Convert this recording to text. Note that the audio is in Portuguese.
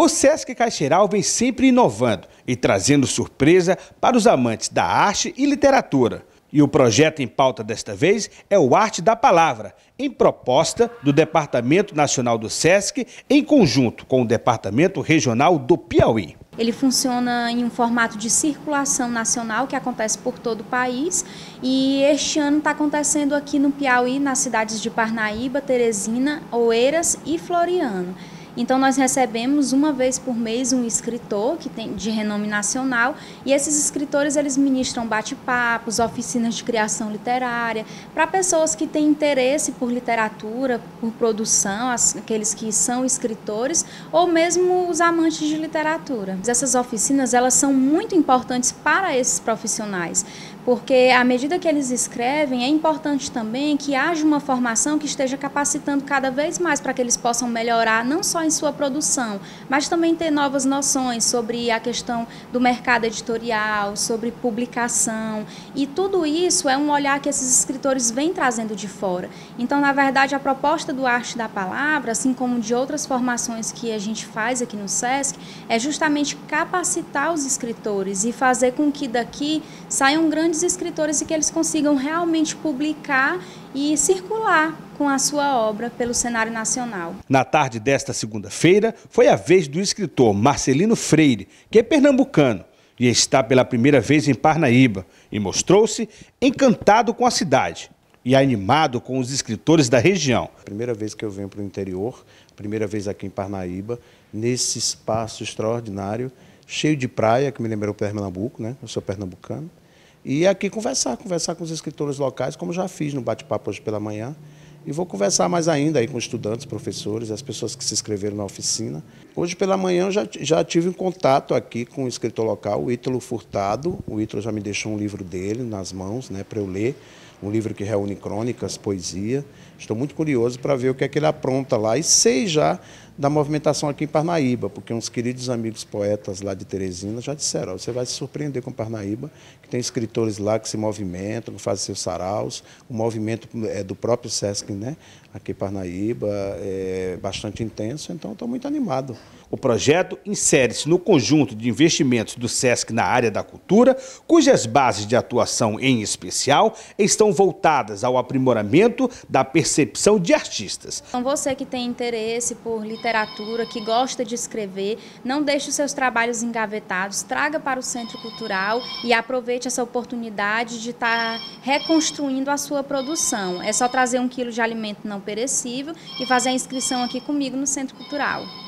O Sesc Caixeiral vem sempre inovando e trazendo surpresa para os amantes da arte e literatura. E o projeto em pauta desta vez é o Arte da Palavra, em proposta do Departamento Nacional do Sesc, em conjunto com o Departamento Regional do Piauí. Ele funciona em um formato de circulação nacional que acontece por todo o país e este ano está acontecendo aqui no Piauí, nas cidades de Parnaíba, Teresina, Oeiras e Floriano. Então nós recebemos uma vez por mês um escritor que tem de renome nacional e esses escritores eles ministram bate-papos, oficinas de criação literária para pessoas que têm interesse por literatura, por produção, aqueles que são escritores ou mesmo os amantes de literatura. Essas oficinas elas são muito importantes para esses profissionais, porque à medida que eles escrevem é importante também que haja uma formação que esteja capacitando cada vez mais para que eles possam melhorar não só em sua produção, mas também ter novas noções sobre a questão do mercado editorial, sobre publicação, e tudo isso é um olhar que esses escritores vêm trazendo de fora. Então, na verdade, a proposta do Arte da Palavra, assim como de outras formações que a gente faz aqui no Sesc, é justamente capacitar os escritores e fazer com que daqui saiam grandes escritores e que eles consigam realmente publicar e circular com a sua obra pelo cenário nacional. Na tarde desta segunda-feira, foi a vez do escritor Marcelino Freire, que é pernambucano e está pela primeira vez em Parnaíba, e mostrou-se encantado com a cidade e animado com os escritores da região. Primeira vez que eu venho para o interior, primeira vez aqui em Parnaíba, nesse espaço extraordinário, cheio de praia, que me lembrou Pernambuco, né? Eu sou pernambucano. E aqui conversar com os escritores locais, como já fiz no bate-papo hoje pela manhã. E vou conversar mais ainda aí com estudantes, professores, as pessoas que se inscreveram na oficina. Hoje pela manhã eu já tive um contato aqui com o escritor local, o Ítalo Furtado. O Ítalo já me deixou um livro dele nas mãos, né, para eu ler. Um livro que reúne crônicas, poesia. Estou muito curioso para ver o que é que ele apronta lá. E sei já da movimentação aqui em Parnaíba, porque uns queridos amigos poetas lá de Teresina já disseram, você vai se surpreender com Parnaíba, que tem escritores lá que se movimentam, que fazem seus saraus. O movimento é do próprio Sesc, né? Aqui em Parnaíba é bastante intenso, então estou muito animado. O projeto insere-se no conjunto de investimentos do Sesc na área da cultura, cujas bases de atuação, em especial, estão voltadas ao aprimoramento da percepção de artistas. Então você que tem interesse por literatura, que gosta de escrever, não deixe os seus trabalhos engavetados, traga para o Centro Cultural e aproveite essa oportunidade de estar reconstruindo a sua produção. É só trazer 1 quilo de alimento não perecível e fazer a inscrição aqui comigo no Centro Cultural.